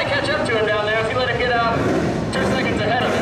catch up to him down there if you let him get out 2 seconds ahead of him.